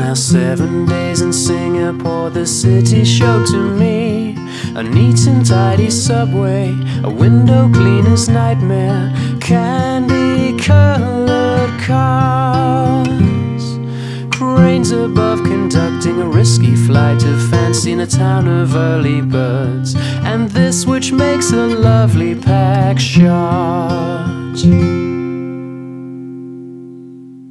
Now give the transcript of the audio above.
Now 7 days in Singapore, the city showed to me a neat and tidy subway, a window cleaner's nightmare, candy-colored cars, cranes above conducting a risky flight to fancy in a town of early birds, and this which makes a lovely pack shot.